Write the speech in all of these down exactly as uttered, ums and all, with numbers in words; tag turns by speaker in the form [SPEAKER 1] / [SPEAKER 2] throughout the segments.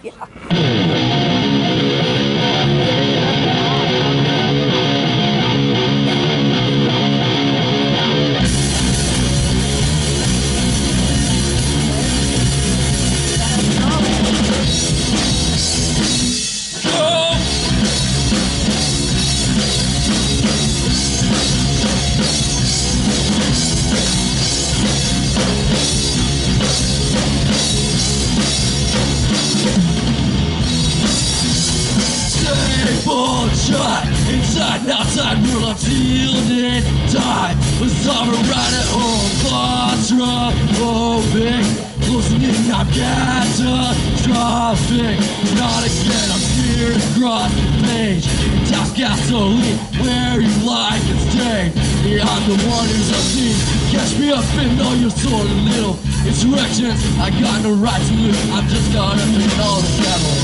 [SPEAKER 1] Shut inside and outside world, I'm feeling tight. A summer right at home, claustrophobic. Closing in, I'm catastrophic. Not again, I'm scared across the page. Top gasoline, where you like it, stay. Yeah, I'm the one who's unseen. Catch me up in all your sort of little insurrections. I got no right to live, I'm just gonna be all the devil.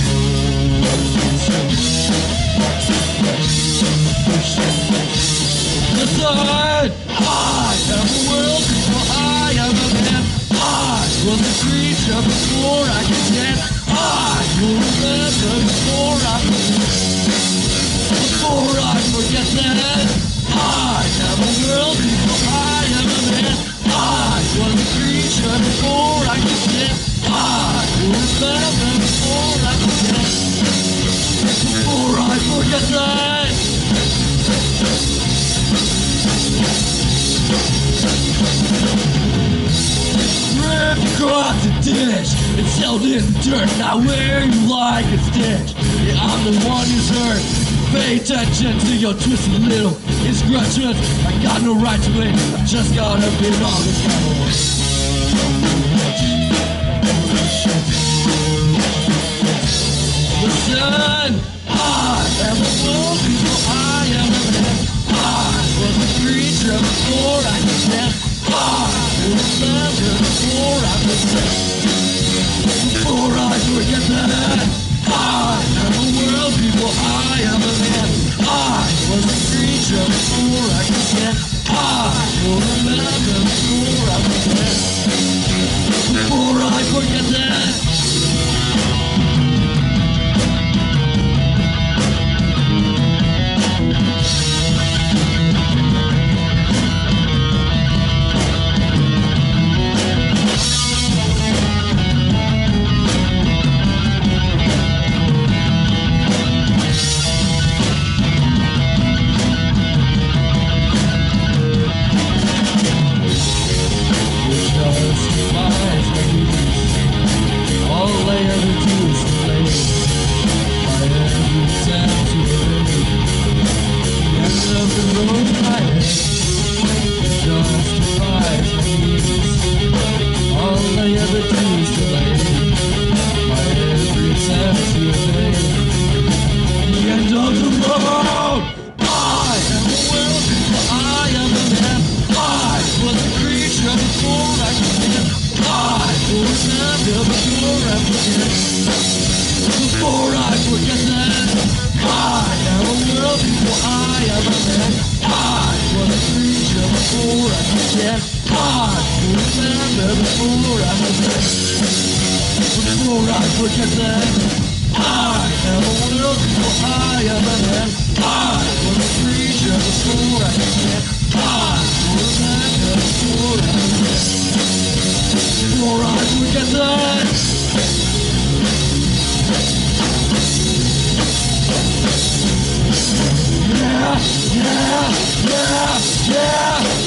[SPEAKER 1] Listen, I am the world before I am a man. I was a creature before I could dance. I will remember before I forget. Before I forget that I am a world before I am a man. I was a creature before I could dance. I will remember before I forget. Before I forget that. Ripped across the ditch, it's held in the dirt. Now where you like a stitch. Yeah, I'm the one who's hurt. Pay attention to your twisted little indiscretions. I got no right to win, I'm just gonna be on the devil. Listen, I am a fool before I am a man. I was a creature before I could dance. I will remember before I forget. Before I forget that I am a world before I am a man. I was a creature before I could dance. I will remember before I forget. Before I forget that. Before I forget that I am a world before I am a man. I was a creature before I could dance. I will remember before I forget. Before I forget that I am a world before I am a man. I was a creature before I could dance. I will remember before I forget. Before I forget that. Yeah, yeah, yeah, yeah.